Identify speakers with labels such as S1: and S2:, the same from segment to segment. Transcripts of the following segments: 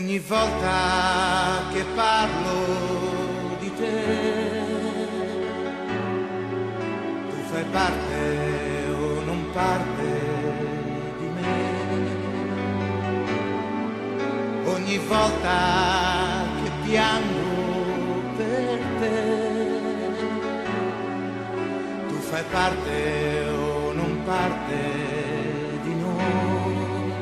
S1: Ogni volta che parlo di te, tu fai parte o non parte di me. Ogni volta che piango per te, tu fai parte o non parte di noi.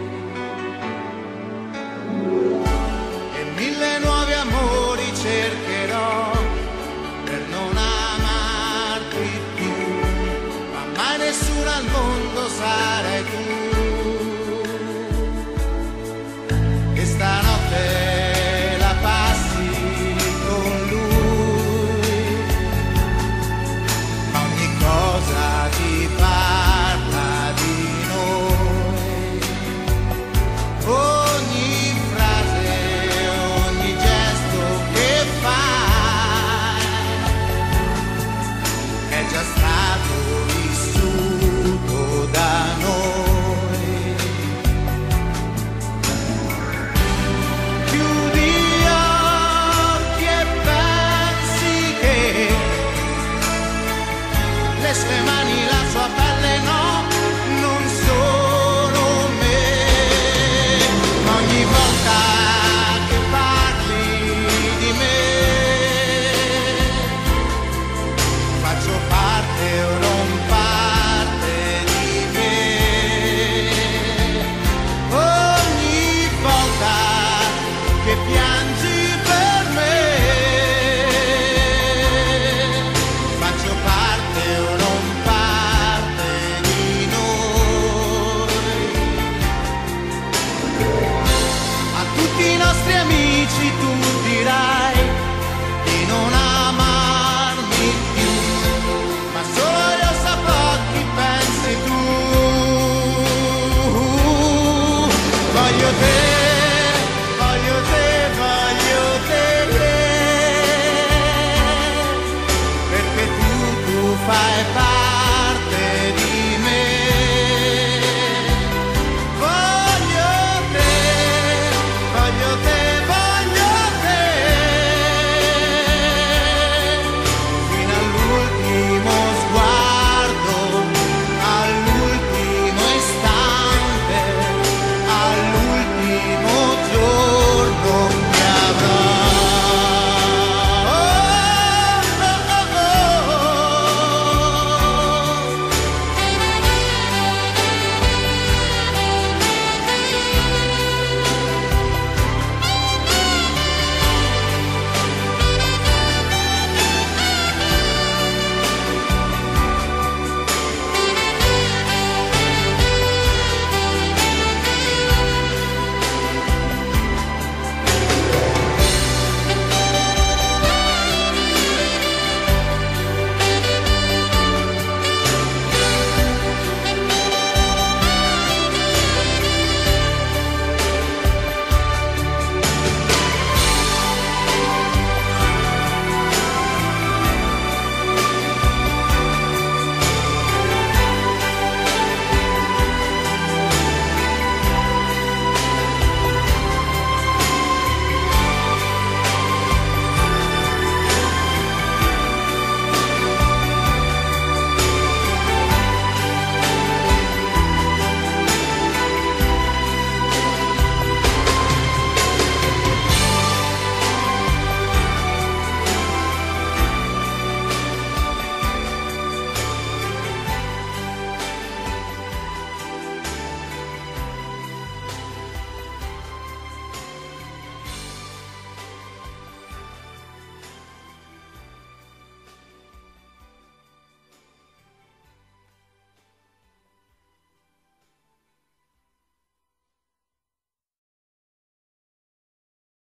S1: Mille nuovi amori cercherò per non amarti più, ma mai nessuno al mondo sarai tu. E stanotte la passi con lui, ma ogni cosa ti parla di noi. Ogni frase, è già stato vissuto da noi. Chiudi gli occhi e pensi che le sue mani, la sua pelle no, non sono me. Ma ogni volta che parli di me, faccio parte o non parte di me. Ogni volta che piangi per me, faccio parte o non parte di noi. A tutti i nostri amici tu dirai di non amare